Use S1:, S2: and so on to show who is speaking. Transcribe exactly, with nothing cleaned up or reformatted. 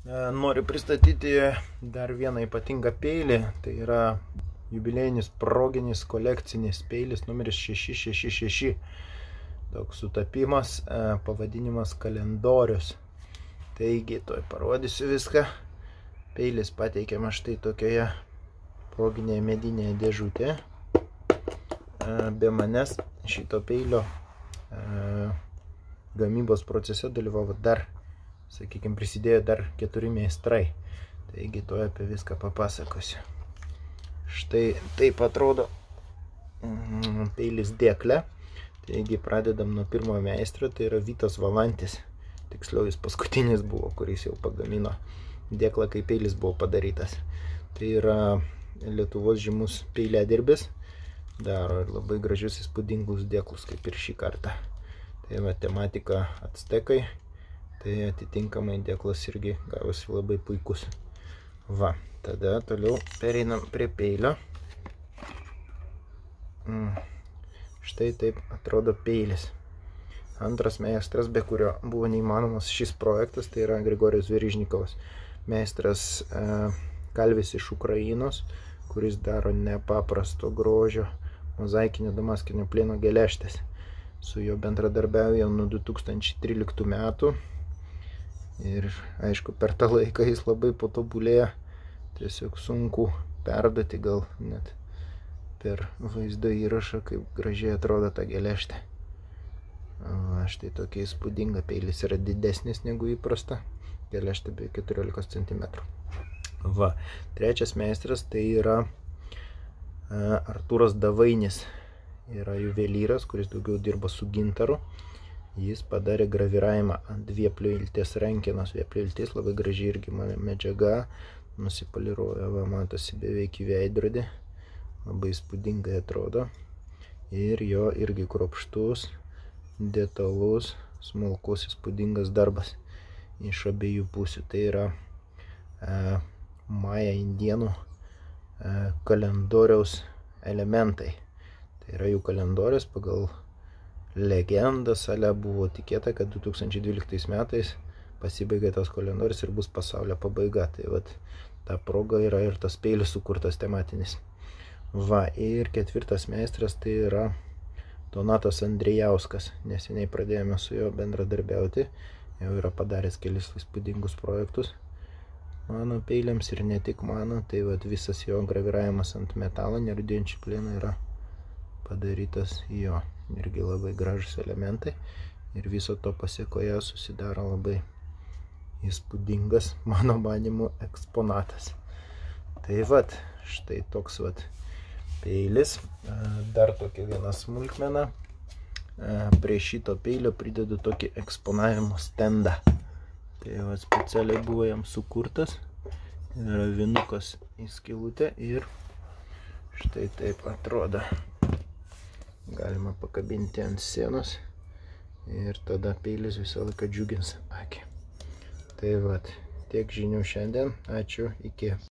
S1: Noriu pristatyti dar vieną ypatingą peilį, tai yra jubiliejinis proginis kolekcinis peilis numeris šeši šeši šeši. Toks sutapimas, pavadinimas kalendorius. Taigi, toj parodysiu viską. Peilis pateikiamas štai tokioje proginėje medinėje dėžutėje. Be manęs šito peilio gamybos procese dalyvavo dar, sakykime, prisidėjo dar keturi meistrai. Taigi, to apie viską papasakosiu. Štai taip atrodo peilis dėklė. Taigi, pradedam nuo pirmojo meistro, tai yra Vytas Valantis. Tiksliau, jis paskutinis buvo, kuris jau pagamino dėklą, kai peilis buvo padarytas. Tai yra Lietuvos žymus peiliadirbis. Daro ir labai gražius įspūdingus dėklus, kaip ir šį kartą. Tai matematika actekai. Tai atitinkamai dėklas irgi gavosi labai puikus. Va, tada toliau pereinam prie peilio. Štai taip atrodo peilis. Antras meistras, be kurio buvo neįmanomas šis projektas, tai yra Grigorijus Verižnikovas. Meistras e, kalvis iš Ukrainos, kuris daro nepaprasto grožio mozaikinio damaskinio plieno geležtės. Su juo bendradarbiauju nuo du tūkstančiai tryliktų metų. Ir aišku, per tą laiką jis labai patobulėjo. Tiesiog sunku perduoti gal net per vaizdo įrašą, kaip gražiai atrodo ta geležtė. Va, štai tokia įspūdinga. Peilis yra didesnis negu įprasta. Geležtė be keturiolikos centimetrų. Va, trečias meistras tai yra Artūras Davainis. Yra juvelyras, kuris daugiau dirba su gintaru. Jis padarė graviravimą ant vėplių ilties rankenos. Vėplių iltis labai gražiai irgi medžiaga. Nusipoliruoja, va, matosi beveik į veidrodį. Labai įspūdingai atrodo. Ir jo irgi kruopštus, detalus, smulkus, įspūdingas darbas iš abiejų pusių. Tai yra e, maja indienų e, kalendoriaus elementai. Tai yra jų kalendorius. Pagal legendą salę buvo tikėta, kad du tūkstančiai dvyliktais metais pasibaigė tas kalendorius ir bus pasaulio pabaiga. Tai vat, ta proga yra ir tas peilis sukurtas tematinis. Va, ir ketvirtas meistras tai yra Donatas Andrijauskas. Neseniai pradėjome su juo bendradarbiauti. Jau yra padaręs kelis įspūdingus projektus mano peiliams ir ne tik mano. Tai vat, visas jo graviravimas ant metalo nerūdijančių plieno yra padarytas jo. Irgi labai gražus elementai. Ir viso to pasiekoje susidaro labai įspūdingas, mano manymu, eksponatas. Tai vat, štai toks vat peilis. Dar tokia viena smulkmena. Prie šito peilio pridedu tokį eksponavimo stendą. Tai vat, specialiai buvo jam sukurtas. Yra vinukas į skylutę ir štai taip atrodo. Galima pakabinti ant sienos ir tada peilis visą laiką džiugins akį. Tai vat, tiek žinių šiandien. Ačiū, iki.